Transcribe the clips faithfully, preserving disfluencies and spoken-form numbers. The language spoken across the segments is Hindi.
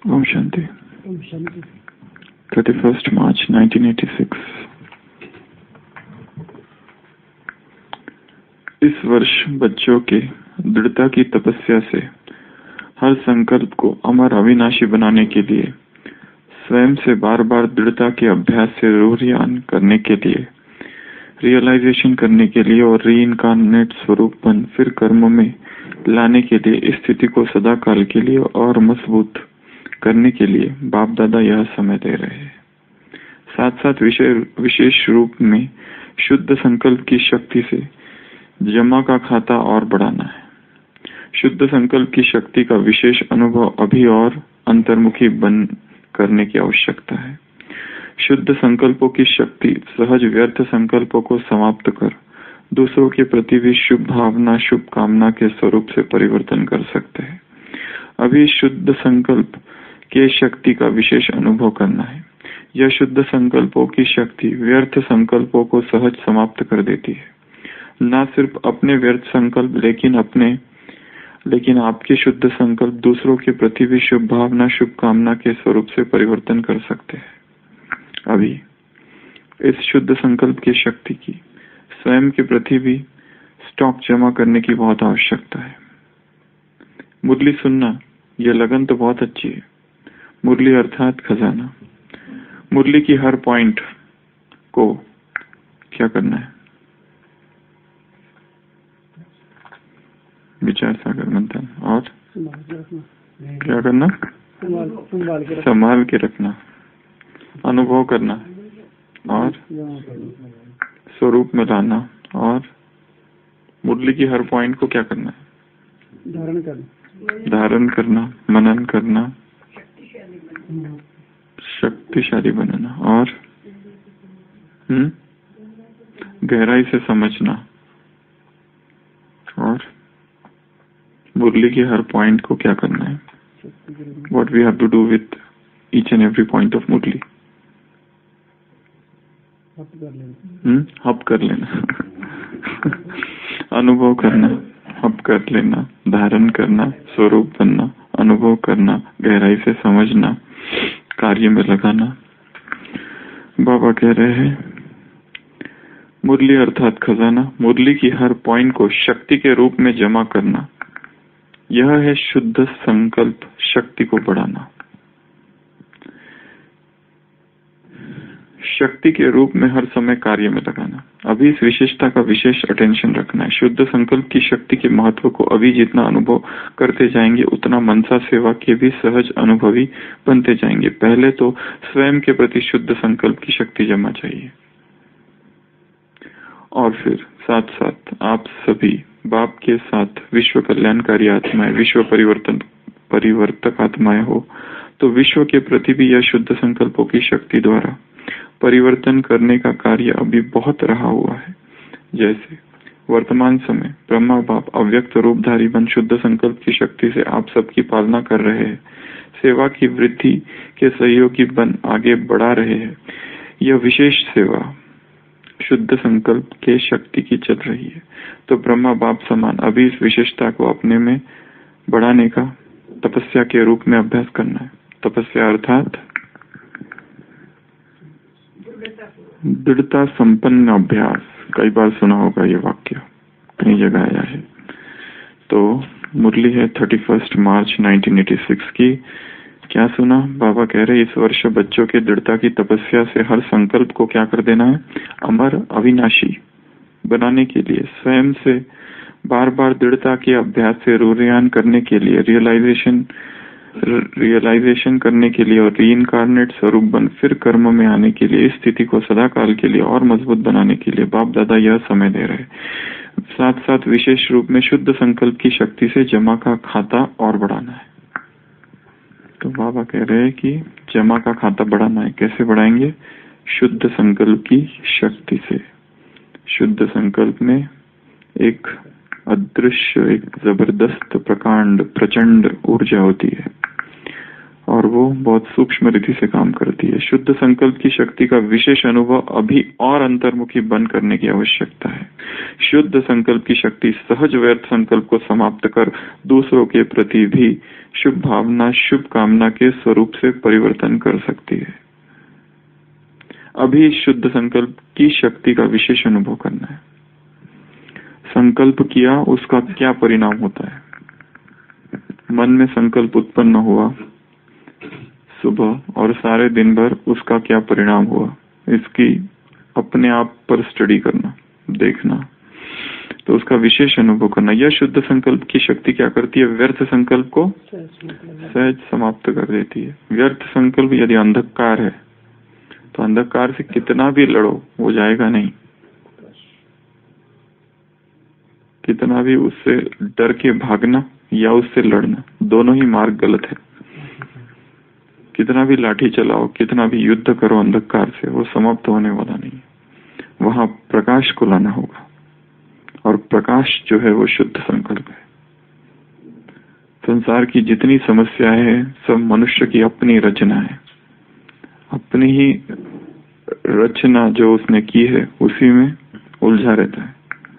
ओम शांति। ओम शांति। Thirty first March nineteen eighty six. इस वर्ष बच्चों के दृढ़ता की तपस्या से हर संकल्प को अमर अविनाशी बनाने के लिए, स्वयं से बार बार दृढ़ता के अभ्यास से रूहियान करने के लिए, रियलाइजेशन करने के लिए और रीइनकार्नेट स्वरूप बन फिर कर्म में लाने के लिए, इस स्थिति को सदा काल के लिए और मजबूत करने के लिए बाप दादा यह समय दे रहे हैं। साथ साथ विशेष रूप में शुद्ध संकल्प की शक्ति से जमा का खाता और बढ़ाना है। शुद्ध संकल्प की शक्ति का विशेष अनुभव अभी और अंतर्मुखी बन करने की आवश्यकता है। शुद्ध संकल्पों की शक्ति सहज व्यर्थ संकल्पों को समाप्त कर दूसरों के प्रति भी शुभ भावना, शुभ कामना के स्वरूप से परिवर्तन कर सकते हैं। अभी शुद्ध संकल्प के शक्ति का विशेष अनुभव करना है। यह शुद्ध संकल्पों की शक्ति व्यर्थ संकल्पों को सहज समाप्त कर देती है। न सिर्फ अपने व्यर्थ संकल्प लेकिन अपने लेकिन आपके शुद्ध संकल्प दूसरों के प्रति भी शुभ भावना, शुभ कामना के स्वरूप से परिवर्तन कर सकते हैं। अभी इस शुद्ध संकल्प की शक्ति की स्वयं के प्रति भी स्टॉक जमा करने की बहुत आवश्यकता है। मुरली सुनना, यह लगन तो बहुत अच्छी है। मुरली अर्थात खजाना। मुरली की हर पॉइंट को क्या करना है? विचार सागर मंथन और क्या करना? संभाल के रखना, अनुभव करना और स्वरूप में लाना। और मुरली की हर पॉइंट को क्या करना है? धारण करना, धारण करना, मनन करना, शक्तिशाली बनाना और हम्म गहराई से समझना। और मुरली के हर पॉइंट को क्या करना है? What we have to do with each and every point of murli? हम्म हब कर लेना अनुभव करना, हब कर लेना, धारण करना, स्वरूप बनना, अनुभव करना, गहराई से समझना, कार्य में लगाना। बाबा कह रहे हैं मुरली अर्थात खजाना। मुरली की हर पॉइंट को शक्ति के रूप में जमा करना, यह है शुद्ध संकल्प शक्ति को बढ़ाना। शक्ति के रूप में हर समय कार्य में लगाना। अभी इस विशेषता का विशेष अटेंशन रखना है। शुद्ध संकल्प की शक्ति के महत्व को अभी जितना अनुभव करते जाएंगे उतना मनसा सेवा के भी सहज अनुभवी बनते जाएंगे। पहले तो स्वयं के प्रति शुद्ध संकल्प की शक्ति जमा चाहिए और फिर साथ साथ आप सभी बाप के साथ विश्व कल्याणकारी आत्माएं, विश्व परिवर्तन परिवर्तक आत्माएं हो तो विश्व के प्रति भी यह शुद्ध संकल्पों की शक्ति द्वारा परिवर्तन करने का कार्य अभी बहुत रहा हुआ है। जैसे वर्तमान समय ब्रह्मा बाप अव्यक्त रूपधारी बन शुद्ध संकल्प की शक्ति से आप सबकी पालना कर रहे हैं। सेवा की वृद्धि के सहयोगी बन आगे बढ़ा रहे हैं। यह विशेष सेवा शुद्ध संकल्प के शक्ति की चल रही है। तो ब्रह्मा बाप समान अभी इस विशेषता को अपने में बढ़ाने का तपस्या के रूप में अभ्यास करना है। तपस्या अर्थात दृढ़ता संपन्न अभ्यास। कई बार सुना होगा ये वाक्य, कई जगह आया है। तो मुरली है thirty first March nineteen eighty six की। क्या सुना? बाबा कह रहे इस वर्ष बच्चों के दृढ़ता की तपस्या से हर संकल्प को क्या कर देना है? अमर अविनाशी बनाने के लिए, स्वयं से बार बार दृढ़ता के अभ्यास से रूहियान करने के लिए, रियलाइजेशन रियलाइजेशन करने के लिए और रीइनकार्नेट स्वरूप बन फिर कर्म में आने के लिए, इस स्थिति को सदा काल के लिए और मजबूत बनाने के लिए बाप दादा यह समय दे रहे। साथ साथ विशेष रूप में शुद्ध संकल्प की शक्ति से जमा का खाता और बढ़ाना है। तो बाबा कह रहे हैं कि जमा का खाता बढ़ाना है। कैसे बढ़ाएंगे? शुद्ध संकल्प की शक्ति से। शुद्ध संकल्प में एक अदृश्य, एक जबरदस्त, प्रकांड, प्रचंड ऊर्जा होती है और वो बहुत सूक्ष्म रीति से काम करती है। शुद्ध संकल्प की शक्ति का विशेष अनुभव अभी और अंतर्मुखी बन करने की आवश्यकता है। शुद्ध संकल्प की शक्ति सहज व्यर्थ संकल्प को समाप्त कर दूसरों के प्रति भी शुभ भावना, शुभ कामना के स्वरूप से परिवर्तन कर सकती है। अभी शुद्ध संकल्प की शक्ति का विशेष अनुभव करना है। संकल्प किया, उसका क्या परिणाम होता है। मन में संकल्प उत्पन्न हुआ सुबह और सारे दिन भर उसका क्या परिणाम हुआ, इसकी अपने आप पर स्टडी करना, देखना, तो उसका विशेष अनुभव करना। यह शुद्ध संकल्प की शक्ति क्या करती है, व्यर्थ संकल्प को सहज समाप्त कर देती है। व्यर्थ संकल्प यदि अंधकार है तो अंधकार से कितना भी लड़ो वो जाएगा नहीं, कितना भी उससे डर के भागना या उससे लड़ना, दोनों ही मार्ग गलत है। कितना भी लाठी चलाओ, कितना भी युद्ध करो अंधकार से, वो समाप्त होने वाला नहीं। वहां प्रकाश को लाना होगा और प्रकाश जो है वो शुद्ध संकल्प है। संसार की जितनी समस्याएं हैं सब मनुष्य की अपनी रचना है, अपनी ही रचना जो उसने की है उसी में उलझा रहता है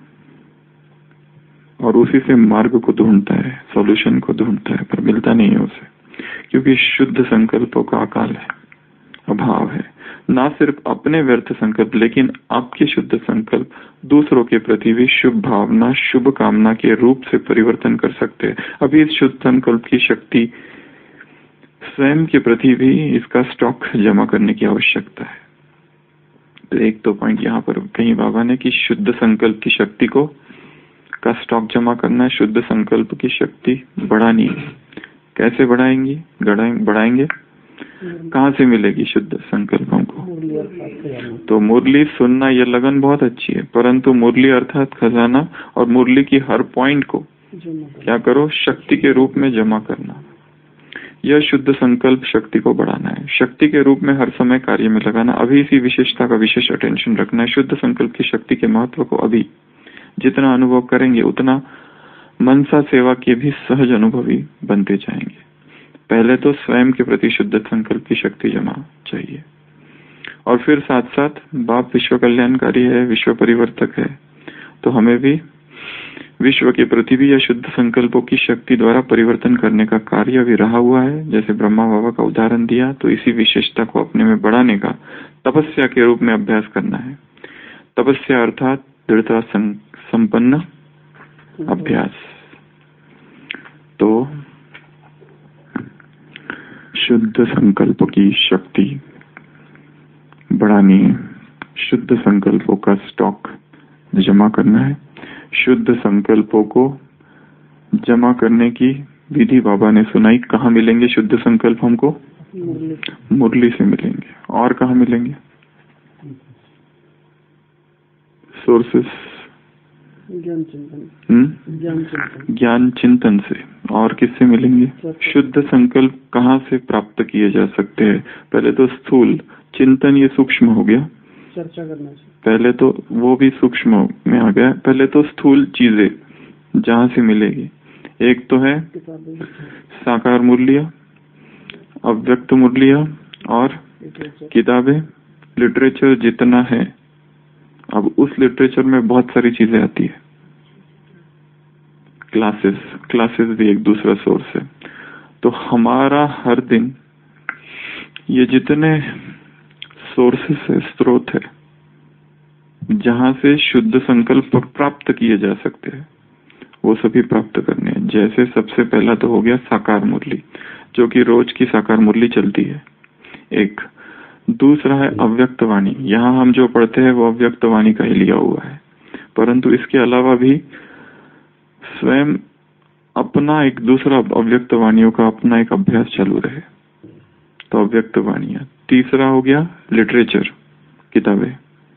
और उसी से मार्ग को ढूंढता है, सॉल्यूशन को ढूंढता है, पर मिलता नहीं है उसे, क्योंकि शुद्ध संकल्पों का अकाल है, अभाव है। ना सिर्फ अपने व्यर्थ संकल्प, लेकिन आपके शुद्ध संकल्प दूसरों के प्रति भी शुभ भावना, शुभ कामना के रूप से परिवर्तन कर सकते हैं। अभी इस शुद्ध संकल्प की शक्ति स्वयं के प्रति भी इसका स्टॉक जमा करने की आवश्यकता है। तो एक तो पॉइंट यहाँ पर कहीं बाबा ने कि शुद्ध संकल्प की शक्ति को का स्टॉक जमा करना है, शुद्ध संकल्प की शक्ति बढ़ानी है। कैसे बढ़ाएंगी बढ़ाएंगे कहाँ से मिलेगी शुद्ध संकल्प हमको? तो मुरली सुनना ये लगन बहुत अच्छी है, परंतु मुरली अर्थात खजाना, और मुरली की हर पॉइंट को क्या करो, शक्ति के रूप में जमा करना। यह शुद्ध संकल्प शक्ति को बढ़ाना है, शक्ति के रूप में हर समय कार्य में लगाना। अभी इसी विशेषता का विशेष अटेंशन रखना है। शुद्ध संकल्प की शक्ति के महत्व को अभी जितना अनुभव करेंगे उतना मनसा सेवा के भी सहज अनुभवी बनते जाएंगे। पहले तो स्वयं के प्रति शुद्ध संकल्प की शक्ति जमा चाहिए, और फिर साथ साथ बाप विश्व कल्याणकारी है, विश्व परिवर्तक है, तो हमें भी विश्व के प्रति भी यह शुद्ध संकल्पों की शक्ति द्वारा परिवर्तन करने का कार्य भी रहा हुआ है। जैसे ब्रह्मा बाबा का उदाहरण दिया, तो इसी विशेषता को अपने में बढ़ाने का तपस्या के रूप में अभ्यास करना है। तपस्या अर्थात दृढ़ता संपन्न अभ्यास। तो शुद्ध संकल्प की शक्ति बढ़ानी है, शुद्ध संकल्पों का स्टॉक जमा करना है। शुद्ध संकल्पों को जमा करने की विधि बाबा ने सुनाई। कहाँ मिलेंगे शुद्ध संकल्प हमको? मुरली से मिलेंगे। और कहाँ मिलेंगे? सोर्सेस ज्ञान चिंतन ज्ञान चिंतन से। और किससे मिलेंगे? शुद्ध संकल्प कहाँ से प्राप्त किए जा सकते हैं? पहले तो स्थूल चिंतन, ये सूक्ष्म हो गया, चर्चा करना चाहिए। पहले तो वो भी सूक्ष्म में आ गया। पहले तो स्थूल चीजें जहाँ से मिलेगी, एक तो है साकार मुरलिया, अव्यक्त मुरलिया और किताबें, लिटरेचर जितना है। अब उस लिटरेचर में बहुत सारी चीजें आती है। क्लासेस क्लासेस भी एक दूसरा सोर्स है। तो हमारा हर दिन ये जितने सोर्सेस है, स्रोत है, जहां से शुद्ध संकल्प प्राप्त किए जा सकते हैं, वो सभी प्राप्त करने हैं। जैसे सबसे पहला तो हो गया साकार मुरली, जो कि रोज की साकार मुरली चलती है एक। दूसरा है अव्यक्त वाणी। यहाँ हम जो पढ़ते हैं वो अव्यक्त वाणी का ही लिया हुआ है, परंतु इसके अलावा भी स्वयं अपना एक दूसरा अव्यक्त वाणियों का अपना एक अभ्यास चालू रहे, तो अव्यक्त वाणियां। तीसरा हो गया लिटरेचर, किताबें।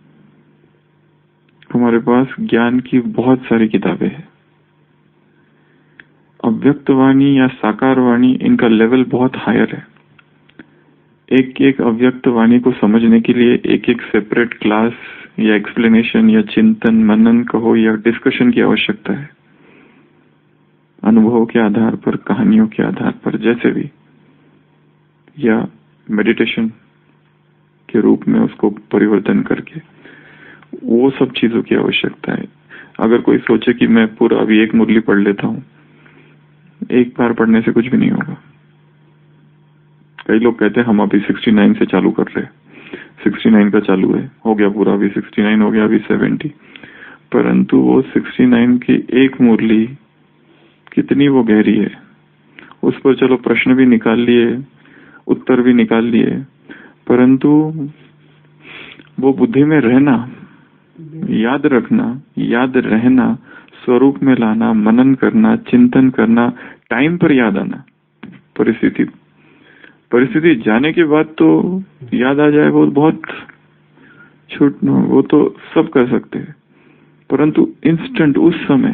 हमारे पास ज्ञान की बहुत सारी किताबें हैं। अव्यक्त वाणी या साकार वाणी, इनका लेवल बहुत हायर है। एक एक अव्यक्त वाणी को समझने के लिए एक एक सेपरेट क्लास या एक्सप्लेनेशन या चिंतन मनन कहो या डिस्कशन की आवश्यकता है, अनुभव के आधार पर, कहानियों के आधार पर, जैसे भी। या मेडिटेशन के रूप में उसको परिवर्तन करके, वो सब चीजों की आवश्यकता है। अगर कोई सोचे कि मैं पूरा अभी एक मुरली पढ़ लेता हूँ, एक बार पढ़ने से कुछ भी नहीं होगा। कई लोग कहते हैं हम अभी सिक्सटी नाइन से चालू कर रहे हैं, सिक्सटी नाइन का चालू है, हो गया पूरा, अभी सिक्सटी नाइन हो गया, अभी सेवेंटी। परंतु वो सिक्सटी नाइन की एक मुरली कितनी वो गहरी है, उस पर चलो प्रश्न भी निकाल लिए, उत्तर भी निकाल लिए, परंतु वो बुद्धि में रहना, याद रखना, याद रहना, स्वरूप में लाना, मनन करना, चिंतन करना, टाइम पर याद आना। परिस्थिति परिस्थिति जाने के बाद तो याद आ जाए, वो बहुत छूट, वो तो सब कर सकते हैं, परंतु इंस्टेंट उस समय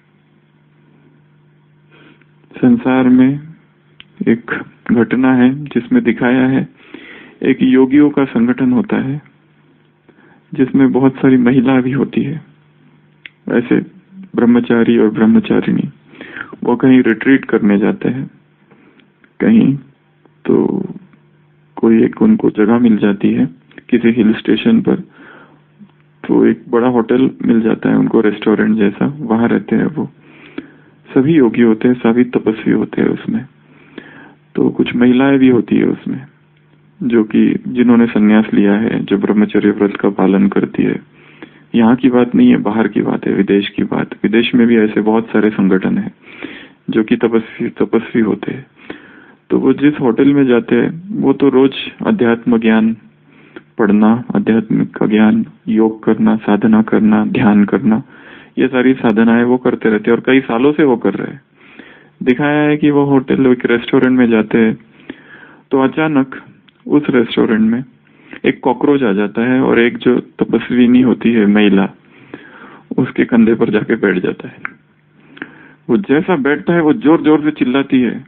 संसार में एक घटना है जिसमें दिखाया है, एक योगियों का संगठन होता है जिसमें बहुत सारी महिला भी होती है, ऐसे ब्रह्मचारी और ब्रह्मचारिणी। वो कहीं रिट्रीट करने जाते हैं कहीं, तो कोई एक उनको जगह मिल जाती है किसी हिल स्टेशन पर, तो एक बड़ा होटल मिल जाता है उनको, रेस्टोरेंट जैसा, वहां रहते हैं वो। सभी योगी होते हैं, सभी तपस्वी होते हैं उसमें। तो कुछ महिलाएं भी होती है उसमें जो कि जिन्होंने संन्यास लिया है, जो ब्रह्मचर्य व्रत का पालन करती है। यहाँ की बात नहीं है, बाहर की बात है, विदेश की बात। विदेश में भी ऐसे बहुत सारे संगठन हैं जो कि तपस्वी तपस्वी होते हैं। तो वो जिस होटल में जाते हैं, वो तो रोज अध्यात्म ज्ञान पढ़ना, आध्यात्मिक का ज्ञान, योग करना, साधना करना, ध्यान करना, ये सारी साधनाएं वो करते रहते हैं और कई सालों से वो कर रहे हैं। दिखाया है कि वो होटल, एक रेस्टोरेंट में जाते हैं तो अचानक उस रेस्टोरेंट में एक कॉकरोच आ जाता है और एक जो तपस्विनी होती है महिला, उसके कंधे पर जाके बैठ जाता है। वो जैसा बैठता है वो जोर जोर से चिल्लाती है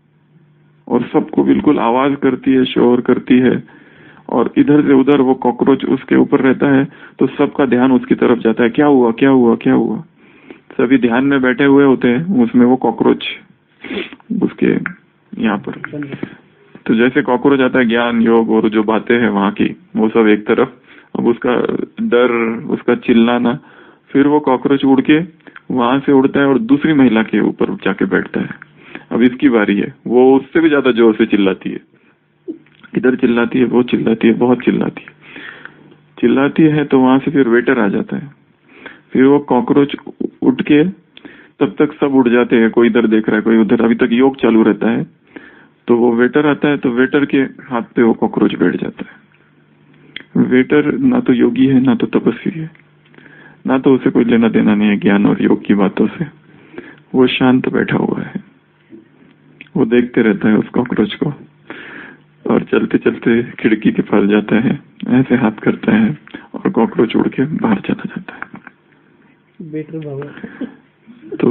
और सबको बिल्कुल आवाज करती है, शोर करती है, और इधर से उधर वो कॉकरोच उसके ऊपर रहता है तो सबका ध्यान उसकी तरफ जाता है। क्या हुआ, क्या हुआ, क्या हुआ? सभी ध्यान में बैठे हुए होते हैं, उसमें वो कॉकरोच उसके यहाँ पर। तो जैसे कॉकरोच आता है, ज्ञान, योग और जो बातें हैं वहां की, वो सब एक तरफ, अब उसका डर, उसका चिल्लाना, फिर वो कॉकरोच उड़ के वहां से उड़ता है और दूसरी महिला के ऊपर जाके बैठता है। अब इसकी बारी है, वो उससे भी ज्यादा जोर से चिल्लाती है, इधर चिल्लाती है, वो चिल्लाती है, बहुत चिल्लाती है चिल्लाती है तो वहां से फिर वेटर आ जाता है। फिर वो कॉकरोच उठ के, तब तक सब उड़ जाते हैं, कोई इधर देख रहा है, कोई उधर, अभी तक योग चालू रहता है। तो वो वेटर आता है तो वेटर के हाथ पे वो कॉकरोच बैठ जाता है। वेटर ना तो योगी है, ना तो तपस्वी है, ना तो उसे कोई लेना देना नहीं है ज्ञान और योग की बातों से। वो शांत बैठा हुआ है, वो देखते रहता है उस कॉकरोच को और चलते चलते खिड़की के पास जाता है, ऐसे हाथ करता है और कॉकरोच उड़ के बाहर चला जाता है। बेटर बाबा। तो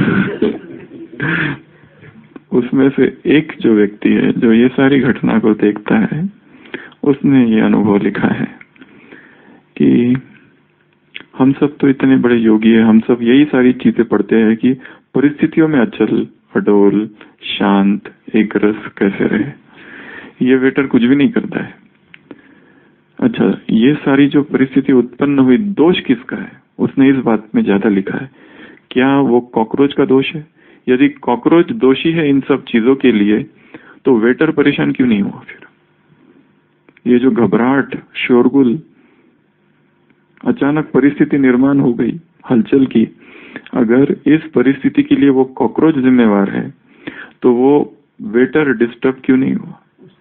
उसमें से एक जो व्यक्ति है जो ये सारी घटना को देखता है, उसने ये अनुभव लिखा है कि हम सब तो इतने बड़े योगी हैं, हम सब यही सारी चीजें पढ़ते हैं कि परिस्थितियों में अचल, अडोल, शांत, एक रस कैसे रहे। ये वेटर कुछ भी नहीं करता है। अच्छा, ये सारी जो परिस्थिति उत्पन्न हुई, दोष किसका है? उसने इस बात में ज्यादा लिखा है, क्या वो कॉकरोच का दोष है? यदि कॉकरोच दोषी है इन सब चीजों के लिए, तो वेटर परेशान क्यों नहीं हुआ? फिर ये जो घबराहट, शोरगुल, अचानक परिस्थिति निर्माण हो गई हलचल की, अगर इस परिस्थिति के लिए वो कॉकरोच जिम्मेवार है, तो वो वेटर डिस्टर्ब क्यों नहीं हुआ?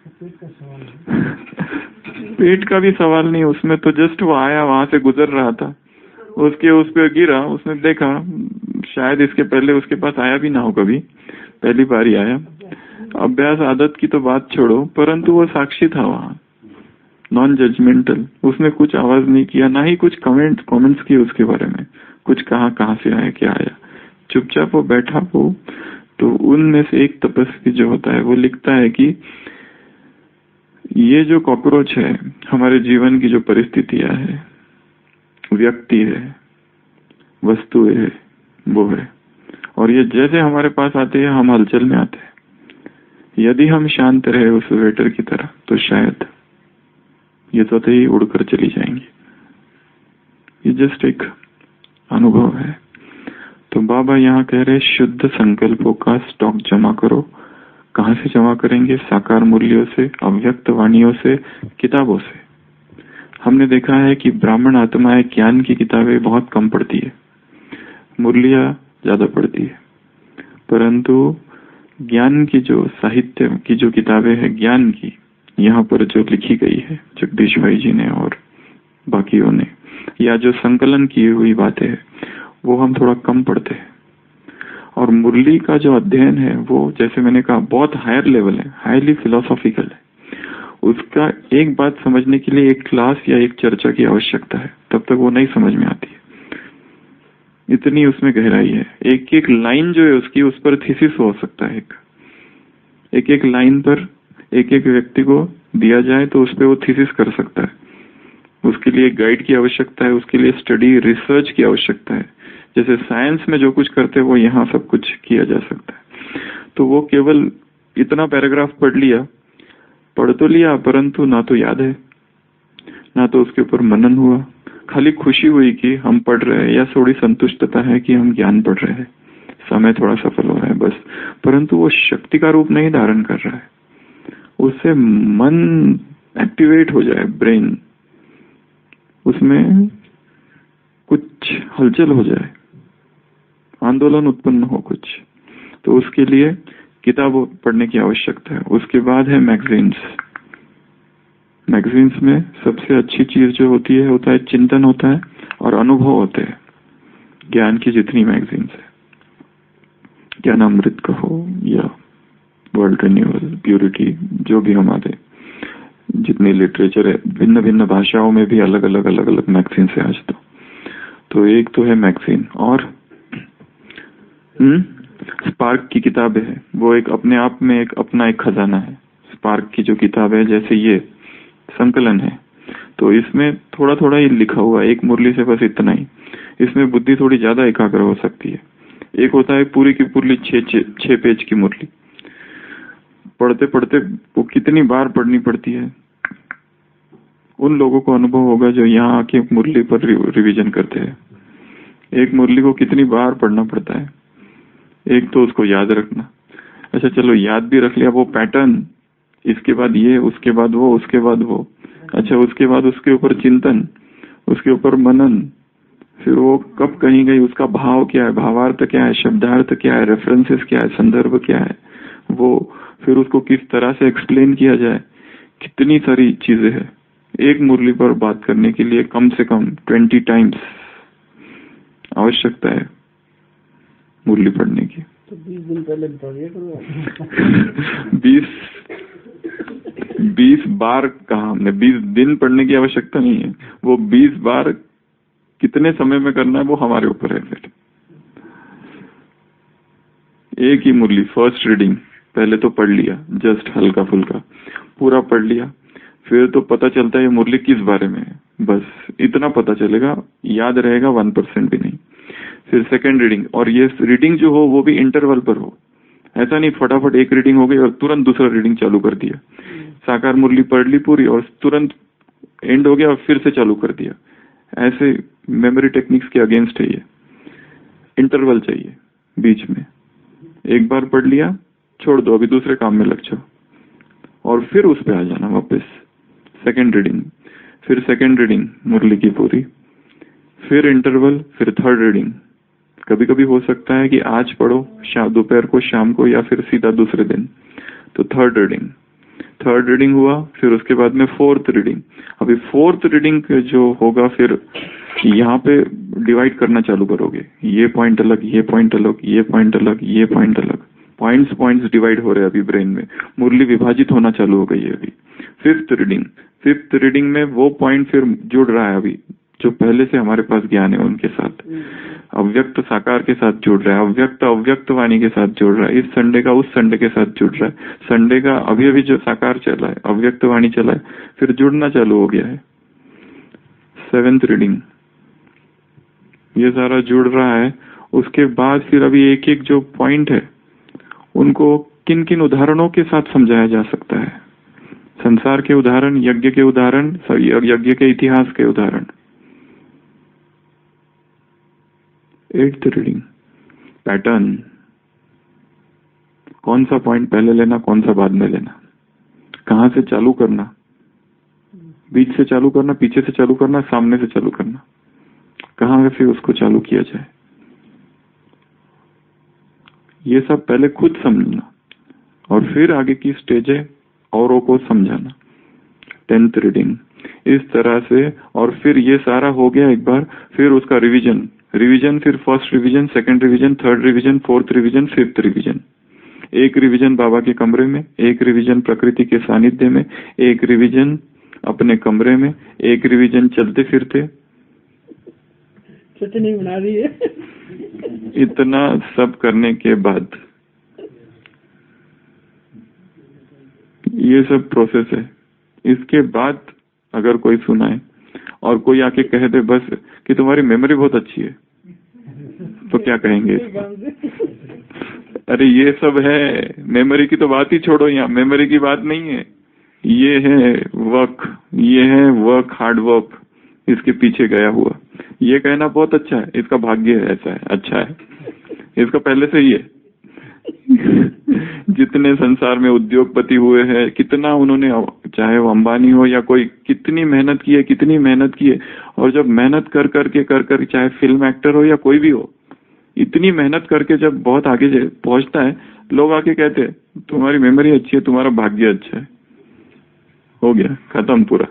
पेट का भी सवाल नहीं, उसमें तो जस्ट वो आया, वहां से गुजर रहा था, उसके उस पे गिरा, उसने देखा, शायद इसके पहले उसके पास आया भी ना हो, कभी पहली बार ही आया। अभ्यास आदत की तो बात छोड़ो, परंतु वो साक्षी था वहां, नॉन जजमेंटल। उसने कुछ आवाज नहीं किया, ना ही कुछ कमेंट कमेंट्स किए उसके बारे में, कुछ कहा, कहाँ से आया, क्या आया, चुपचाप वो बैठा। वो तो उनमें से एक तपस्वी जो होता है वो लिखता है कि ये जो कॉकरोच है, हमारे जीवन की जो परिस्थितियां है, व्यक्ति है, वस्तु है, वो है, और ये जैसे हमारे पास आते हैं हम हलचल में आते हैं। यदि हम शांत रहे उस वेटर की तरह तो शायद ये तो ही उड़कर चली जाएंगी। ये जस्ट एक अनुभव है। तो बाबा यहाँ कह रहे शुद्ध संकल्पों का स्टॉक जमा करो। कहाँ से जमा करेंगे? साकार मूल्यों से, अव्यक्त वाणियों से, किताबों से। हमने देखा है कि ब्राह्मण आत्माएं ज्ञान की किताबें बहुत कम पढ़ती है, मुरलियां ज्यादा पढ़ती है, परंतु ज्ञान की जो साहित्य की जो किताबें हैं ज्ञान की, यहाँ पर जो लिखी गई है जगदीश भाई जी ने और बाकियों ने, या जो संकलन की हुई बातें हैं, वो हम थोड़ा कम पढ़ते हैं। और मुरली का जो अध्ययन है वो, जैसे मैंने कहा, बहुत हायर लेवल है, हाईली फिलोसॉफिकल है। उसका एक बात समझने के लिए एक क्लास या एक चर्चा की आवश्यकता है, तब तक वो नहीं समझ में आती है। इतनी उसमें गहराई है। एक एक लाइन जो है उसकी, उस पर थीसिस हो सकता है। एक एक लाइन पर एक एक व्यक्ति को दिया जाए तो उस पर वो थीसिस कर सकता है। उसके लिए गाइड की आवश्यकता है, उसके लिए स्टडी रिसर्च की आवश्यकता है। जैसे साइंस में जो कुछ करते हैं वो यहाँ सब कुछ किया जा सकता है। तो वो केवल इतना पैराग्राफ पढ़ लिया, पढ़ तो लिया, परंतु ना तो याद है, ना तो उसके ऊपर मनन हुआ। खाली खुशी हुई कि हम पढ़ रहे हैं, या थोड़ी संतुष्टता है कि हम ज्ञान पढ़ रहे हैं, समय थोड़ा सफल हो रहा है, बस। परंतु वो शक्ति का रूप नहीं धारण कर रहा है। उससे मन एक्टिवेट हो जाए, ब्रेन, उसमें कुछ हलचल हो जाए, आंदोलन उत्पन्न हो कुछ, तो उसके लिए किताब पढ़ने की आवश्यकता है। उसके बाद है मैगजीन्स। मैगजीन्स में सबसे अच्छी चीज जो होती है, होता है चिंतन होता है और अनुभव होते हैं। ज्ञान की जितनी मैगजीन्स है, ज्ञान अमृत कहो या वर्ल्ड रिन्यूअल, प्यूरिटी, जो भी हमारे जितनी लिटरेचर है, भिन्न भिन्न भाषाओं में भी अलग अलग अलग अलग मैगजीन है आज तो। तो एक तो है मैगजीन, और हम्म स्पार्क की किताबें है, वो एक अपने आप में एक अपना एक खजाना है। स्पार्क की जो किताब है, जैसे ये संकलन है, तो इसमें थोड़ा थोड़ा ही लिखा हुआ है, एक मुरली से बस इतना ही। इसमें बुद्धि थोड़ी ज्यादा एकाग्र हो सकती है। एक होता है पूरी की पूरी छह छह पेज की मुरली, पढ़ते पढ़ते वो कितनी बार पढ़नी पड़ती है। उन लोगों को अनुभव होगा जो यहाँ आके मुरली पर रिवीजन करते हैं। एक मुरली को कितनी बार पढ़ना पड़ता है। एक तो उसको याद रखना, अच्छा चलो याद भी रख लिया, वो पैटर्न, इसके बाद ये, उसके बाद वो, उसके बाद वो, अच्छा उसके बाद उसके ऊपर चिंतन, उसके ऊपर मनन, फिर वो कब कहीं गई, उसका भाव क्या है, भावार्थ क्या है, शब्दार्थ क्या है, रेफरेंसेस क्या है, संदर्भ क्या है, वो फिर उसको किस तरह से एक्सप्लेन किया जाए। कितनी सारी चीजें हैं। एक मुरली पर बात करने के लिए कम से कम ट्वेंटी टाइम्स आवश्यकता है मुरली पढ़ने की। तो बीस दिन पहले बता दिया करो। बीस बीस बार कहा हमने, बीस दिन पढ़ने की आवश्यकता नहीं है। वो बीस बार कितने समय में करना है वो हमारे ऊपर है। फिर एक ही मुरली, फर्स्ट रीडिंग, पहले तो पढ़ लिया, जस्ट हल्का फुल्का पूरा पढ़ लिया, फिर तो पता चलता है ये मुरली किस बारे में है, बस इतना पता चलेगा, याद रहेगा वन परसेंट भी नहीं। फिर सेकेंड रीडिंग, और ये रीडिंग जो हो वो भी इंटरवल पर हो। ऐसा नहीं फटाफट एक रीडिंग हो गई और तुरंत दूसरा रीडिंग चालू कर दिया। साकार मुरली पढ़ ली पूरी और तुरंत एंड हो गया और फिर से चालू कर दिया। ऐसे मेमोरी टेक्निक्स के अगेंस्ट है ये। इंटरवल चाहिए बीच में, एक बार पढ़ लिया छोड़ दो, अभी दूसरे काम में लग जाओ, और फिर उस पे आ जाना वापस सेकेंड रीडिंग, फिर सेकेंड रीडिंग मुरली की पूरी, फिर इंटरवल, फिर थर्ड रीडिंग। कभी कभी हो सकता है कि आज पढ़ो शाम दोपहर को, शाम को, या फिर सीधा दूसरे दिन, तो थर्ड रीडिंग थर्ड रीडिंग हुआ, फिर उसके बाद में फोर्थ रीडिंग। अभी फोर्थ रीडिंग जो होगा फिर यहाँ पे डिवाइड करना चालू करोगे, ये पॉइंट अलग, ये पॉइंट अलग, ये पॉइंट अलग, ये पॉइंट अलग, पॉइंट्स पॉइंट्स डिवाइड हो रहे हैं अभी ब्रेन में, मुरली विभाजित होना चालू हो गई है अभी। फिफ्थ रीडिंग फिफ्थ रीडिंग में वो पॉइंट फिर जुड़ रहा है अभी, जो पहले से हमारे पास ज्ञान है उनके साथ, अव्यक्त साकार के साथ जुड़ रहा है, अव्यक्त अव्यक्त वाणी के साथ जुड़ रहा है, इस संडे का उस संडे के साथ जुड़ रहा है, संडे का अभी अभी जो साकार चला है, अव्यक्त वाणी चला है, फिर जुड़ना चालू हो गया है। सेवेंथ रीडिंग, ये सारा जुड़ रहा है। उसके बाद फिर अभी एक एक जो पॉइंट है उनको किन किन उदाहरणों के साथ समझाया जा सकता है? संसार के उदाहरण, यज्ञ के उदाहरण, यज्ञ के इतिहास के उदाहरण। एट्थ रीडिंग पैटर्न, कौन सा पॉइंट पहले लेना, कौन सा बाद में लेना, कहां से चालू करना, बीच से चालू करना, पीछे से चालू करना, सामने से चालू करना, कहां से उसको चालू किया जाए, ये सब पहले खुद समझना और फिर आगे की स्टेज है औरों को समझाना। टेंथ रीडिंग इस तरह से, और फिर ये सारा हो गया एक बार, फिर उसका रिवीजन रिवीजन फिर first revision, second revision, third revision, fourth revision, fifth revision. एक रिवीजन बाबा के कमरे में, एक रिवीजन प्रकृति के सानिध्य में, एक रिवीजन अपने कमरे में, एक रिवीजन चलते फिरते। चटनी बना रही है। इतना सब करने के बाद ये सब प्रोसेस है। इसके बाद अगर कोई सुनाए और कोई आके कह दे बस कि तुम्हारी मेमोरी बहुत अच्छी है, तो क्या कहेंगे? अरे ये सब है, मेमोरी की तो बात ही छोड़ो, यहाँ मेमोरी की बात नहीं है, ये है वर्क, ये है वर्क, हार्ड वर्क इसके पीछे गया हुआ। ये कहना बहुत अच्छा है, इसका भाग्य है, ऐसा है, अच्छा है, इसका पहले से ही है। जितने संसार में उद्योगपति हुए हैं, कितना उन्होंने, चाहे वो अंबानी हो या कोई, कितनी मेहनत की है, कितनी मेहनत की है। और जब मेहनत कर करके कर कर चाहे फिल्म एक्टर हो या कोई भी हो, इतनी मेहनत करके जब बहुत आगे पहुंचता है, लोग आके कहते हैं तुम्हारी मेमोरी अच्छी है, तुम्हारा भाग्य अच्छा है, हो गया, खत्म पूरा।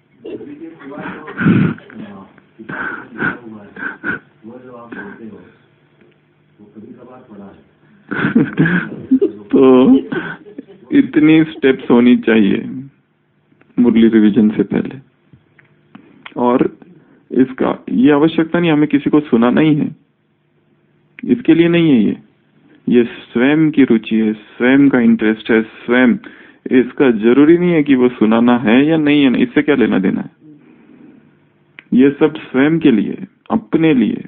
तो इतनी स्टेप्स होनी चाहिए मुरली रिवीजन से पहले। और इसका ये आवश्यकता नहीं, हमें किसी को सुनाना ही है, इसके लिए नहीं है। ये ये स्वयं की रुचि है, स्वयं का इंटरेस्ट है, स्वयं, इसका जरूरी नहीं है कि वो सुनाना है या नहीं है, इससे क्या लेना देना है। ये सब स्वयं के लिए, अपने लिए।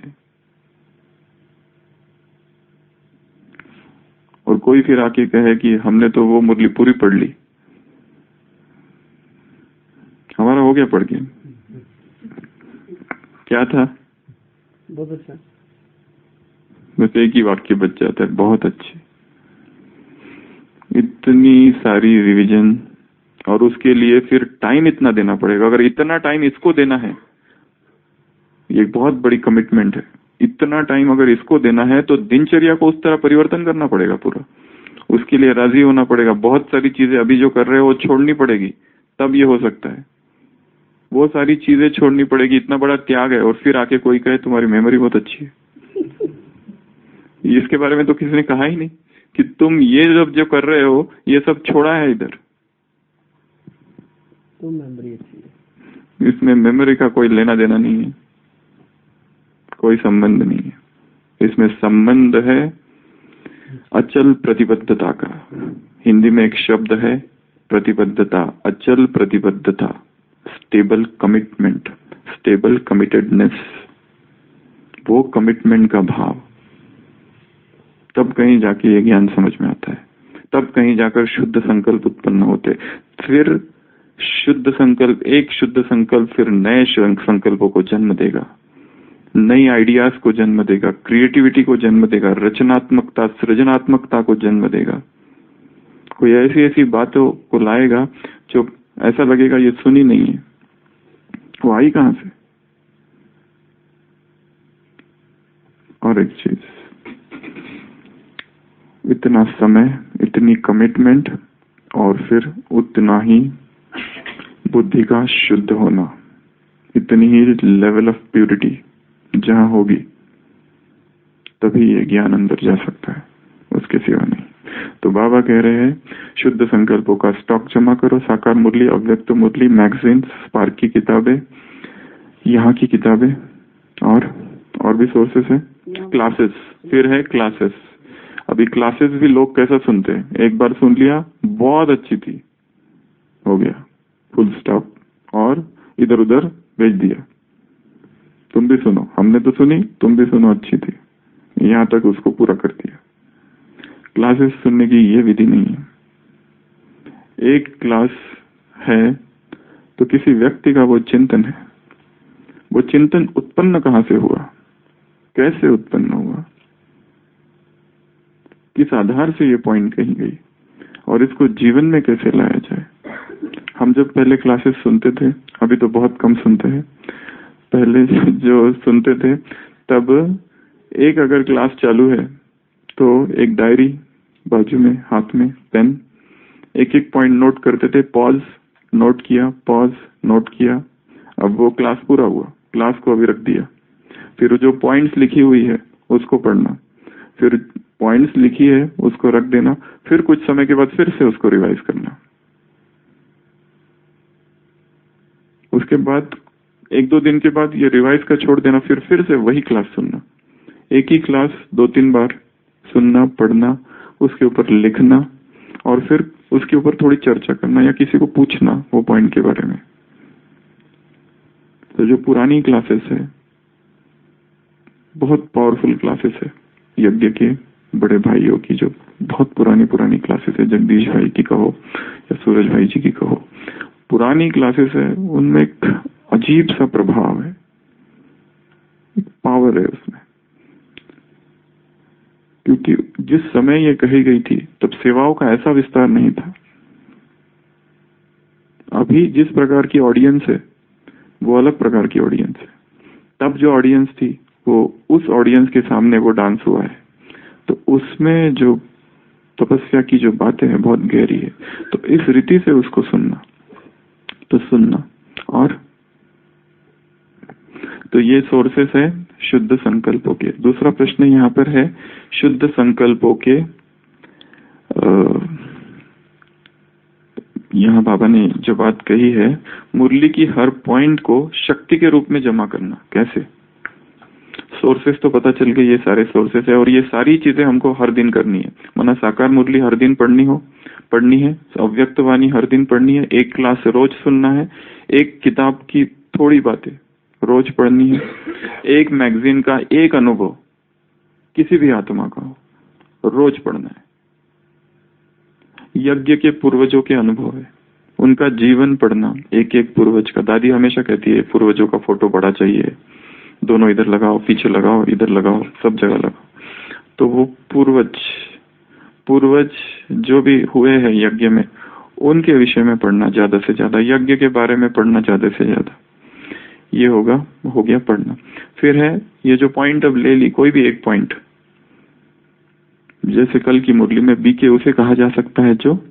और कोई फिर आके कहे कि हमने तो वो मुरली पूरी पढ़ ली, हमारा हो गया पढ़ के, क्या था? बहुत अच्छा। बस एक ही वाक्य बच जाता है, बहुत अच्छे। इतनी सारी रिवीजन, और उसके लिए फिर टाइम इतना देना पड़ेगा। अगर इतना टाइम इसको देना है, ये बहुत बड़ी कमिटमेंट है। इतना टाइम अगर इसको देना है तो दिनचर्या को उस तरह परिवर्तन करना पड़ेगा पूरा। उसके लिए राजी होना पड़ेगा, बहुत सारी चीजें अभी जो कर रहे हो वो छोड़नी पड़ेगी, तब ये हो सकता है। वो सारी चीजें छोड़नी पड़ेगी, इतना बड़ा त्याग है। और फिर आके कोई कहे तुम्हारी मेमोरी बहुत अच्छी है, इसके बारे में तो किसी ने कहा ही नहीं कि तुम ये जब जो कर रहे हो ये सब छोड़ा है इधर, तो मेमोरी अच्छी है। इसमें मेमोरी का कोई लेना देना नहीं है, कोई संबंध नहीं है। इसमें संबंध है अचल प्रतिबद्धता का। हिंदी में एक शब्द है प्रतिबद्धता, अचल प्रतिबद्धता, स्टेबल कमिटमेंट, स्टेबल कमिटेडनेस, वो कमिटमेंट का भाव। तब कहीं जाके ये ज्ञान समझ में आता है, तब कहीं जाकर शुद्ध संकल्प उत्पन्न होते। फिर शुद्ध संकल्प, एक शुद्ध संकल्प फिर नए संकल्पों को जन्म देगा, नई आइडियाज को जन्म देगा, क्रिएटिविटी को जन्म देगा, रचनात्मकता, सृजनात्मकता को जन्म देगा। कोई ऐसी ऐसी बातों को लाएगा जो ऐसा लगेगा ये सुनी नहीं है, वो आई कहां से। और एक चीज, इतना समय, इतनी कमिटमेंट, और फिर उतना ही बुद्धि का शुद्ध होना, इतनी ही लेवल ऑफ प्यूरिटी जहां होगी, तभी ये ज्ञान अंदर जा सकता है, उसके सिवा नहीं। तो बाबा कह रहे हैं शुद्ध संकल्पों का स्टॉक जमा करो। साकार मुरली, अव्यक्त मुरली, मैगजीन, स्पार्क की किताबें, यहाँ की किताबें, और और भी सोर्सेस है। क्लासेस, फिर है क्लासेस। अभी क्लासेस भी लोग कैसा सुनते हैं, एक बार सुन लिया बहुत अच्छी थी, हो गया, फुल स्टॉप, और इधर उधर भेज दिया। तुम भी सुनो, हमने तो सुनी, तुम भी सुनो, अच्छी थी, यहाँ तक उसको पूरा कर दिया। क्लासेस सुनने की ये विधि नहीं है। एक क्लास है तो किसी व्यक्ति का वो चिंतन है। वो चिंतन उत्पन्न कहाँ से हुआ, कैसे उत्पन्न हुआ, किस आधार से ये पॉइंट कही गई, और इसको जीवन में कैसे लाया जाए। हम जब पहले क्लासेस सुनते थे, अभी तो बहुत कम सुनते हैं, पहले जो सुनते थे तब एक अगर क्लास चालू है तो एक डायरी बाजू में, हाथ में पेन, एक एक पॉइंट नोट करते थे, पॉज नोट किया, पॉज नोट किया। अब वो क्लास पूरा हुआ, क्लास को अभी रख दिया, फिर जो पॉइंट्स लिखी हुई है उसको पढ़ना, फिर पॉइंट्स लिखी है उसको रख देना, फिर कुछ समय के बाद फिर से उसको रिवाइज करना। उसके बाद एक दो दिन के बाद ये रिवाइज का छोड़ देना, फिर फिर से वही क्लास सुनना। एक ही क्लास दो तीन बार सुनना, पढ़ना, उसके ऊपर लिखना, और फिर उसके ऊपर थोड़ी चर्चा करना या किसी को पूछना वो पॉइंट के बारे में। तो जो पुरानी क्लासेस है, बहुत पावरफुल क्लासेस है, यज्ञ के बड़े भाइयों की जो बहुत पुरानी पुरानी क्लासेस है, जगदीश भाई की कहो या सूरज भाई जी की कहो, पुरानी क्लासेस है, उनमें एक अजीब सा प्रभाव है, पावर है उसमें। क्योंकि जिस समय ये कही गई थी तब सेवाओं का ऐसा विस्तार नहीं था। अभी जिस प्रकार की ऑडियंस है वो अलग प्रकार की ऑडियंस है। तब जो ऑडियंस थी वो उस ऑडियंस के सामने वो डांस हुआ है, तो उसमें जो तपस्या की जो बातें हैं बहुत गहरी है। तो इस रीति से उसको सुनना, तो सुनना। और तो ये सोर्सेस है शुद्ध संकल्पों के। दूसरा प्रश्न यहाँ पर है, शुद्ध संकल्पों के यहाँ बाबा ने जो बात कही है, मुरली की हर पॉइंट को शक्ति के रूप में जमा करना। कैसे? सोर्सेस तो पता चल गए, ये सारे सोर्सेस है, और ये सारी चीजें हमको हर दिन करनी है। माना साकार मुरली हर दिन पढ़नी हो पढ़नी है, अव्यक्त वाणी हर दिन पढ़नी है, एक क्लास रोज सुनना है, एक किताब की थोड़ी बातें रोज पढ़नी है, एक मैगजीन का एक अनुभव किसी भी आत्मा का हो रोज पढ़ना है। यज्ञ के पूर्वजों के अनुभव है, उनका जीवन पढ़ना, एक एक पूर्वज का। दादी हमेशा कहती है पूर्वजों का फोटो बड़ा चाहिए, दोनों इधर लगाओ, पीछे लगाओ, इधर लगाओ, सब जगह लगाओ। तो वो पूर्वज पूर्वज जो भी हुए हैं यज्ञ में, उनके विषय में पढ़ना ज्यादा से ज्यादा, यज्ञ के बारे में पढ़ना ज्यादा से ज्यादा। ये होगा, हो गया पढ़ना। फिर है ये जो पॉइंट अब ले ली, कोई भी एक पॉइंट, जैसे कल की मुरली में बीके उसे कहा जा सकता है जो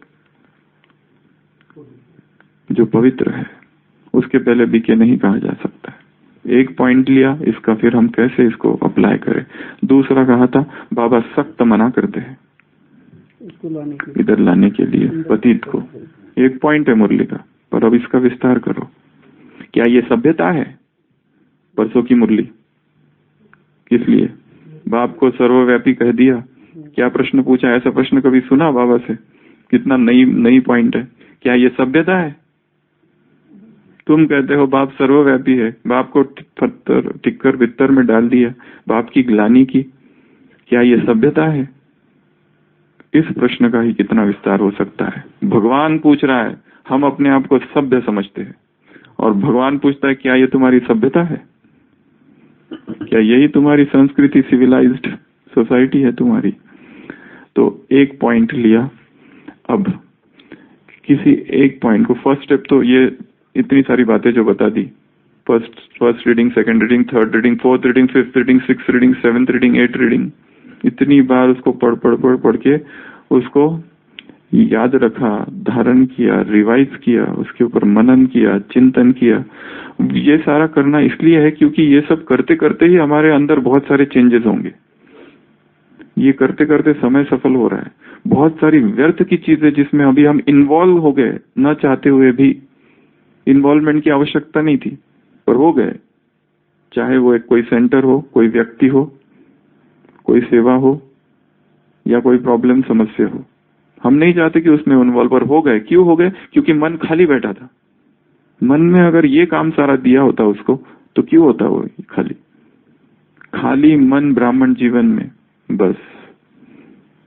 जो पवित्र है, उसके पहले बीके नहीं कहा जा सकता है। एक पॉइंट लिया इसका, फिर हम कैसे इसको अप्लाई करें। दूसरा कहा था बाबा सख्त मना करते हैं इधर लाने के लिए पतित को। एक पॉइंट है मुरली का, पर अब इसका विस्तार करो। क्या ये सभ्यता है? परसों की मुरली किस लिए? बाप को सर्वव्यापी कह दिया, क्या प्रश्न पूछा? ऐसा प्रश्न कभी सुना बाबा से? कितना नई नई पॉइंट है। क्या ये सभ्यता है? तुम कहते हो बाप सर्वव्यापी है, बाप को पत्थर टिक्कर बित्तर में डाल दिया, बाप की ग्लानी की, क्या ये सभ्यता है? इस प्रश्न का ही कितना विस्तार हो सकता है। भगवान पूछ रहा है, हम अपने आप को सभ्य समझते हैं, और भगवान पूछता है क्या ये तुम्हारी सभ्यता है? क्या यही तुम्हारी संस्कृति, सिविलाइज्ड सोसाइटी है तुम्हारी? तो एक पॉइंट लिया, अब किसी एक पॉइंट को, फर्स्ट स्टेप तो ये इतनी सारी बातें जो बता दी, first first reading, second reading, third reading, fourth reading, fifth reading, six reading, seventh reading, eight reading, इतनी बार उसको पढ़ पढ़ पढ़ पढ़ के उसको याद रखा, धारण किया, रिवाइज किया, उसके ऊपर मनन किया, चिंतन किया। ये सारा करना इसलिए है क्योंकि ये सब करते करते ही हमारे अंदर बहुत सारे चेंजेस होंगे। ये करते करते समय सफल हो रहा है। बहुत सारी व्यर्थ की चीजें जिसमें अभी हम इन्वॉल्व हो गए, न चाहते हुए भी, इन्वॉल्वमेंट की आवश्यकता नहीं थी पर हो गए। चाहे वो एक कोई सेंटर हो, कोई व्यक्ति हो, कोई सेवा हो, या कोई प्रॉब्लम समस्या हो, हम नहीं चाहते कि उसमें इन्वॉल्व हो गए। क्यों हो गए? क्योंकि मन खाली बैठा था। मन में अगर ये काम सारा दिया होता उसको, तो क्यों होता वो खाली खाली मन ब्राह्मण जीवन में? बस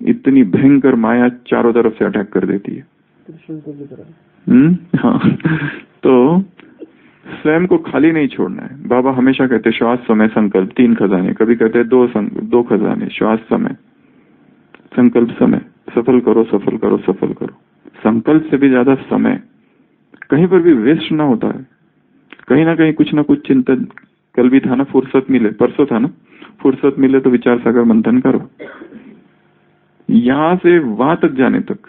इतनी भयंकर माया चारों तरफ से अटैक कर देती है। कृष्ण को भी तरह। हम्म हाँ तो स्वयं को खाली नहीं छोड़ना है। बाबा हमेशा कहते श्वास समय संकल्प तीन खजाने, कभी कहते दो दो खजाने, श्वास समय संकल्प समय, सफल करो सफल करो सफल करो। संकल्प से भी ज्यादा समय, कहीं पर भी वेस्ट ना होता है, कहीं ना कहीं कुछ ना कुछ चिंतन। कल भी था ना, फुर्सत मिले, परसों था ना, फुर्सत मिले तो विचार सागर मंथन करो। यहां से वहां तक जाने तक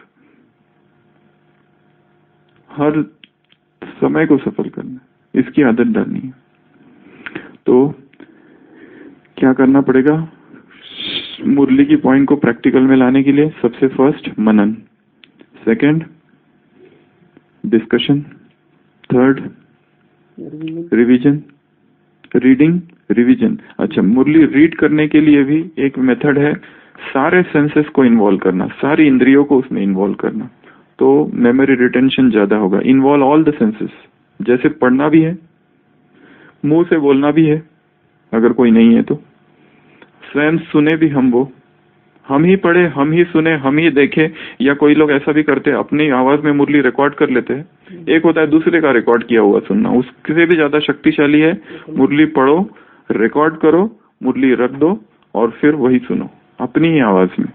हर समय को सफल करना, इसकी आदत डालनी है। तो क्या करना पड़ेगा? मुरली की पॉइंट को प्रैक्टिकल में लाने के लिए सबसे फर्स्ट मनन, second discussion, third revision, reading revision. अच्छा, मुरली रीड करने के लिए भी एक मेथड है, सारे सेंसेस को इन्वॉल्व करना, सारी इंद्रियों को उसमें इन्वॉल्व करना, तो मेमोरी रिटेंशन ज्यादा होगा। इन्वॉल्व ऑल द सेंसेस, जैसे पढ़ना भी है, मुंह से बोलना भी है, अगर कोई नहीं है तो स्वयं सुने भी हम, वो हम ही पढ़े, हम ही सुने, हम ही देखे। या कोई लोग ऐसा भी करते हैं, अपनी आवाज में मुरली रिकॉर्ड कर लेते हैं। एक होता है दूसरे का रिकॉर्ड किया हुआ सुनना, उससे भी ज्यादा शक्तिशाली है मुरली पढ़ो, रिकॉर्ड करो, मुरली रख दो और फिर वही सुनो अपनी ही आवाज में।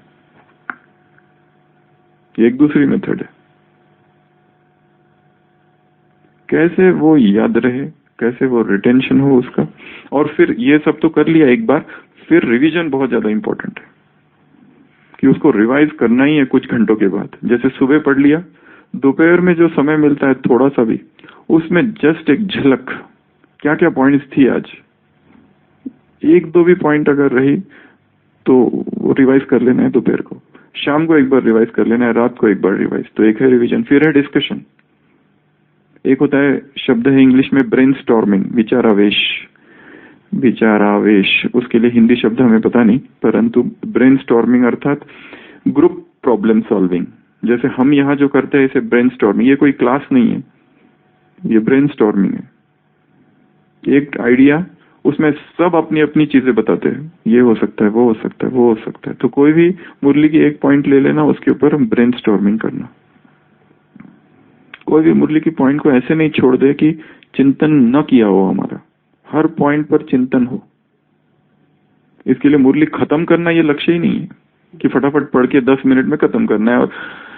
एक दूसरी मेथड है। कैसे वो याद रहे, कैसे वो रिटेंशन हो उसका। और फिर ये सब तो कर लिया एक बार, फिर रिवीजन बहुत ज्यादा इंपॉर्टेंट है कि उसको रिवाइज करना ही है कुछ घंटों के बाद। जैसे सुबह पढ़ लिया, दोपहर में जो समय मिलता है थोड़ा सा भी, उसमें जस्ट एक झलक, क्या क्या पॉइंट्स थी आज, एक दो भी पॉइंट अगर रही तो वो रिवाइज कर लेना है। दोपहर को, शाम को एक बार रिवाइज कर लेना है, रात को एक बार रिवाइज। तो एक है रिवीजन, फिर है डिस्कशन। एक होता है, शब्द है इंग्लिश में ब्रेन स्टॉर्मिंग, विचारावेश, विचारावेश, उसके लिए हिंदी शब्द हमें पता नहीं, परंतु ब्रेन स्टॉर्मिंग अर्थात ग्रुप प्रॉब्लम सॉल्विंग। जैसे हम यहाँ जो करते हैं इसे ब्रेन स्टॉर्मिंग, ये कोई क्लास नहीं है, ये ब्रेन स्टॉर्मिंग है। एक आइडिया, उसमें सब अपनी अपनी चीजें बताते हैं, ये हो सकता है, वो हो सकता है, वो हो सकता है। तो कोई भी मुरली की एक पॉइंट ले लेना, उसके ऊपर हम ब्रेन स्टॉर्मिंग करना। कोई भी मुरली की पॉइंट को ऐसे नहीं छोड़ दे कि चिंतन न किया हो हमारा, हर पॉइंट पर चिंतन हो। इसके लिए मुरली खत्म करना ये लक्ष्य ही नहीं है कि फटाफट पढ़ के दस मिनट में खत्म करना है और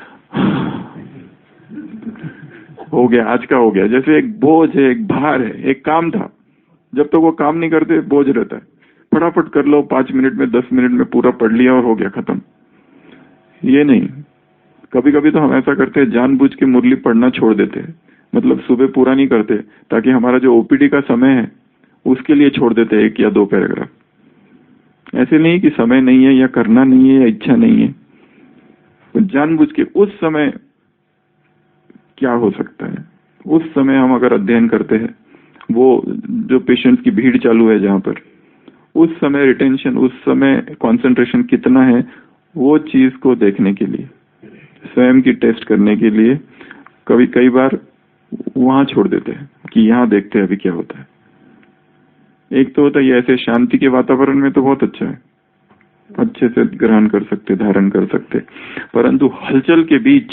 हो गया, आज का हो गया। जैसे एक बोझ है, एक भार है, एक काम था, जब तक तो वो काम नहीं करते बोझ रहता है। फटाफट कर लो, पांच मिनट में, दस मिनट में पूरा पढ़ लिया और हो गया खत्म। ये नहीं। कभी कभी तो हम ऐसा करते हैं, जानबूझ के मुरली पढ़ना छोड़ देते हैं, मतलब सुबह पूरा नहीं करते, ताकि हमारा जो ओपीडी का समय है उसके लिए छोड़ देते हैं एक या दो पैराग्राफ। ऐसे नहीं कि समय नहीं है या करना नहीं है या इच्छा नहीं है, तो जानबूझ के उस समय क्या हो सकता है, उस समय हम अगर अध्ययन करते हैं, वो जो पेशेंट्स की भीड़ चालू है जहां पर, उस समय रिटेंशन, उस समय कंसंट्रेशन कितना है, वो चीज को देखने के लिए, स्वयं की टेस्ट करने के लिए कभी कई बार वहां छोड़ देते हैं कि यहाँ देखते हैं अभी क्या होता है। एक तो होता है ऐसे शांति के वातावरण में तो बहुत अच्छा है, अच्छे से ग्रहण कर सकते, धारण कर सकते, परंतु हलचल के बीच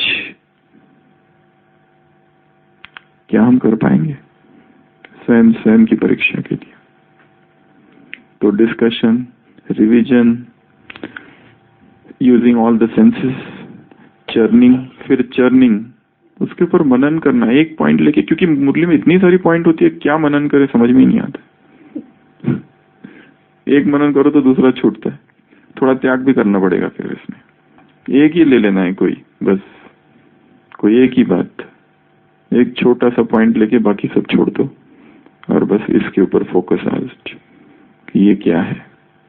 क्या हम कर पाएंगे स्वयं स्वयं की परीक्षा के लिए। तो discussion, revision, using all the senses, churning, फिर चर्निंग, उसके ऊपर मनन करना एक पॉइंट लेके, क्योंकि मुरली में इतनी सारी पॉइंट होती है, क्या मनन करे समझ में ही नहीं आता। एक मनन करो तो दूसरा छूटता है, थोड़ा त्याग भी करना पड़ेगा। फिर इसमें एक ही ले लेना है कोई, बस कोई एक ही बात, एक छोटा सा पॉइंट लेके बाकी सब छोड़ दो और बस इसके ऊपर फोकस आज कि ये क्या है।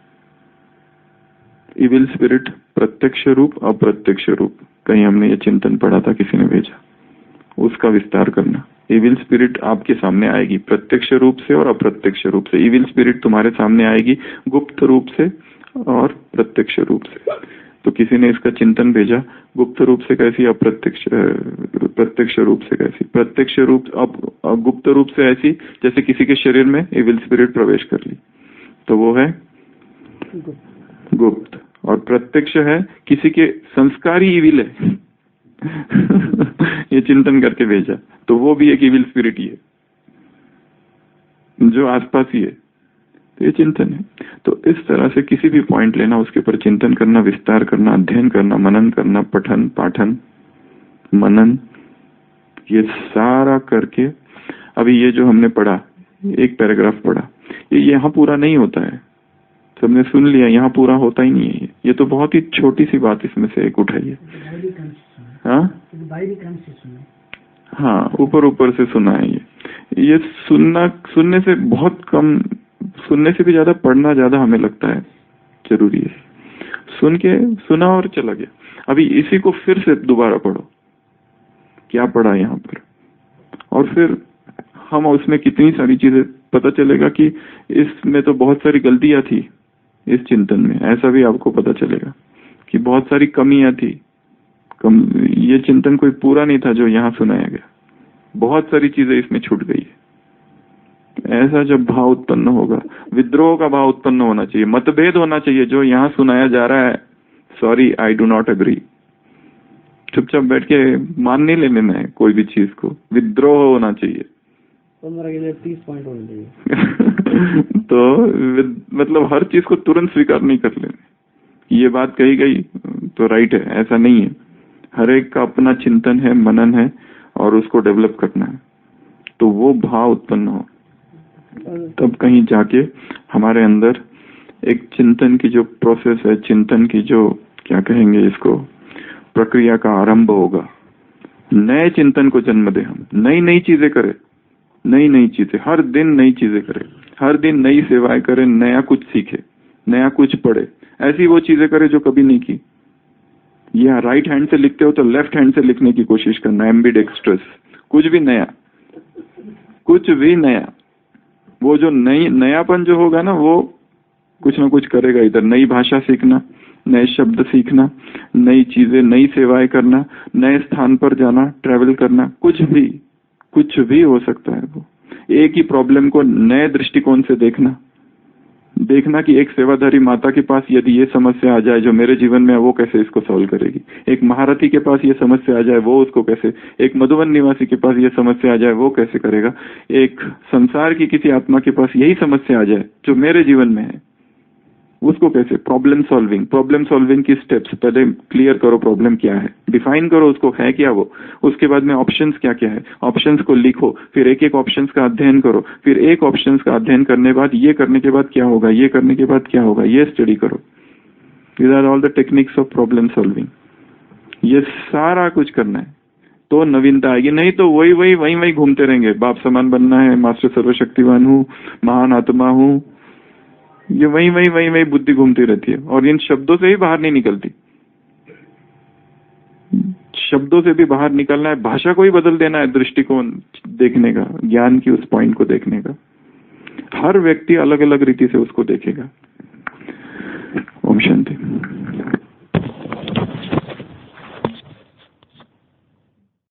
इविल स्पिरिट, प्रत्यक्ष रूप, अप्रत्यक्ष रूप, कहीं हमने ये चिंतन पढ़ा था, किसी ने भेजा, उसका विस्तार करना। इविल स्पिरिट आपके सामने आएगी प्रत्यक्ष रूप से और अप्रत्यक्ष रूप से। इविल स्पिरिट तुम्हारे सामने आएगी गुप्त रूप से और प्रत्यक्ष रूप से। तो किसी ने इसका चिंतन भेजा, गुप्त रूप से कैसी, अप्रत्यक्ष प्रत्यक्ष रूप से कैसी। प्रत्यक्ष रूप, अब गुप्त रूप से ऐसी जैसे किसी के शरीर में इविल स्पिरिट प्रवेश कर ली, तो वो है गुप्त। और प्रत्यक्ष है किसी के संस्कार ही इविल है ये चिंतन करके भेजा, तो वो भी एक इविल स्पिरिट ही है जो आसपास ही है, तो ये चिंतन है। तो इस तरह से किसी भी पॉइंट लेना, उसके ऊपर चिंतन करना, विस्तार करना, अध्ययन करना, मनन करना, पठन पाठन मनन, ये सारा करके अभी ये जो हमने पढ़ा, एक पैराग्राफ पढ़ा, ये यहाँ पूरा नहीं होता है, सबने सुन लिया, यहाँ पूरा होता ही नहीं है। ये तो बहुत ही छोटी सी बात इसमें से एक उठाई है। हाँ हाँ, ऊपर ऊपर से सुना है। ये ये सुनना, सुनने से बहुत कम, सुनने से भी ज्यादा पढ़ना ज्यादा हमें लगता है जरूरी है। सुन के सुना और चला गया। अभी इसी को फिर से दोबारा पढ़ो, क्या पढ़ा यहाँ पर, और फिर हम उसमें कितनी सारी चीजें पता चलेगा कि इसमें तो बहुत सारी गलतियां थी इस चिंतन में, ऐसा भी आपको पता चलेगा कि बहुत सारी कमियां थी। कम, ये चिंतन कोई पूरा नहीं था जो यहाँ सुनाया गया, बहुत सारी चीजें इसमें छूट गई है। ऐसा जब भाव उत्पन्न होगा, विद्रोह का भाव उत्पन्न होना चाहिए, मतभेद होना चाहिए। जो यहाँ सुनाया जा रहा है, sorry I do not agree, चुपचाप बैठ के मान नहीं लेने में कोई भी चीज को, विद्रोह होना चाहिए। पंद्रह के लिए तीस पॉइंट होने चाहिए तो मतलब हर चीज को तुरंत स्वीकार नहीं कर लेने, ये बात कही गई तो राइट है, ऐसा नहीं है। हर एक का अपना चिंतन है, मनन है, और उसको डेवलप करना है, तो वो भाव उत्पन्न हो, तब कहीं जाके हमारे अंदर एक चिंतन की जो प्रोसेस है, चिंतन की जो क्या कहेंगे इसको, प्रक्रिया का आरंभ होगा। नए चिंतन को जन्म दे, हम नई नई चीजें करें, नई नई चीजें, हर दिन नई चीजें करें, हर दिन नई सेवाएं करें, नया कुछ सीखे, नया कुछ पढ़े, ऐसी वो चीजें करें जो कभी नहीं की। या राइट हैंड से लिखते हो तो लेफ्ट हैंड से लिखने की कोशिश करना, एम्बिडेक्स्ट्रस, कुछ भी नया, कुछ भी नया। वो जो नई नयापन जो होगा ना, वो कुछ ना कुछ करेगा। इधर नई भाषा सीखना, नए शब्द सीखना, नई चीजें, नई सेवाएं करना, नए स्थान पर जाना, ट्रैवल करना, कुछ भी कुछ भी हो सकता है। वो एक ही प्रॉब्लम को नए दृष्टिकोण से देखना, देखना कि एक सेवाधारी माता के पास यदि ये समस्या आ जाए जो मेरे जीवन में है, वो कैसे इसको सॉल्व करेगी। एक महारथी के पास ये समस्या आ जाए, वो उसको कैसे, एक मधुबन निवासी के पास ये समस्या आ जाए, वो कैसे करेगा। एक संसार की किसी आत्मा के पास यही समस्या आ जाए जो मेरे जीवन में है, उसको कैसे। प्रॉब्लम सॉल्विंग, प्रॉब्लम सॉल्विंग की स्टेप्स, पहले क्लियर करो प्रॉब्लम क्या है, डिफाइन करो उसको, है क्या वो। उसके बाद में ऑप्शंस क्या क्या है, ऑप्शंस को लिखो, फिर एक एक ऑप्शंस का अध्ययन करो, फिर एक ऑप्शंस का अध्ययन करने बाद ये करने के बाद क्या होगा, ये करने के बाद क्या होगा, ये स्टडी करो। These are all the techniques of problem solving. ये सारा कुछ करना है तो नवीनता आएगी, नहीं तो वही वही वही वही घूमते रहेंगे। बाप समान बनना है, मास्टर सर्वशक्तिवान हूँ, महान आत्मा हूँ, ये वही वही वही वही बुद्धि घूमती रहती है और इन शब्दों से ही बाहर नहीं निकलती। शब्दों से भी बाहर निकलना है, भाषा को ही बदल देना है, दृष्टिकोण देखने का, ज्ञान की उस पॉइंट को देखने का। हर व्यक्ति अलग अलग रीति से उसको देखेगा। ओम शांति।